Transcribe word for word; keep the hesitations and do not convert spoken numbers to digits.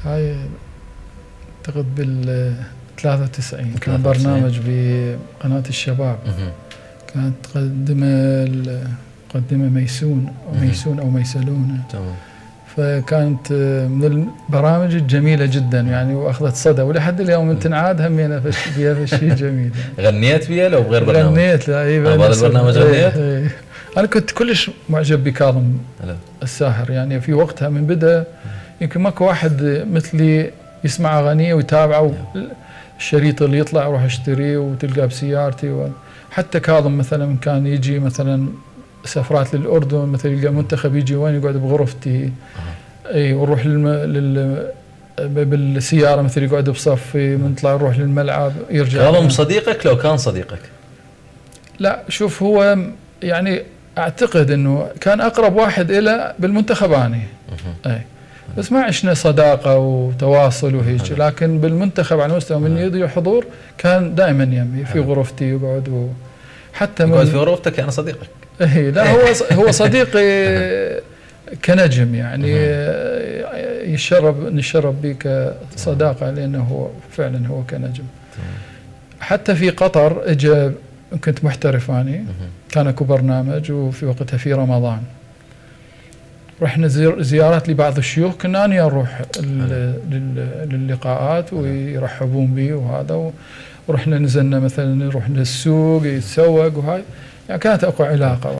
هاي اعتقد بال ثلاثة وتسعين كان برنامج بقناة الشباب. كانت تقدمه تقدمه ميسون او ميسون او ميسلونه. تمام. فكانت من البرامج الجميله جدا يعني، واخذت صدى ولحد اليوم تنعاد همينه فيها شيء جميل. غنيت بيها لو بغير برنامج؟ غنيت. لا اي بهذا البرنامج غنيت؟ ايه ايه. انا كنت كلش معجب بكاظم الساهر يعني، في وقتها من بدا يمكن ماكو واحد مثلي يسمع اغانيه ويتابعه، الشريط اللي يطلع اروح اشتريه وتلقاه بسيارتي و... حتى كاظم مثلا كان يجي مثلا سفرات للاردن، مثلا يلقى منتخب يجي وين يقعد بغرفتي. اي ونروح للم... لل بالسياره مثل يقعد بصفي، نطلع نروح للملعب يرجع. كاظم صديقك لو كان صديقك؟ لا شوف، هو يعني اعتقد انه كان اقرب واحد إله بالمنتخب اني. اي بس ما عشنا صداقه وتواصل وهيك، لكن بالمنتخب على مستوى من يضي حضور كان دائما يمي في غرفتي يقعد، وحتى يقعد في غرفتك يعني صديقك؟ اي لا هو هو صديقي كنجم يعني، يشرب نشرب به كصداقه لانه هو فعلا هو كنجم. حتى في قطر اجى، كنت محترف اني، كان اكو برنامج وفي وقتها في رمضان رحنا زيارات لبعض الشيوخ، كنا اني اروح للقاءات ويرحبون بي وهذا، ورحنا نزلنا مثلا نروح للسوق يتسوق وهاي يعني، كانت اكو علاقه.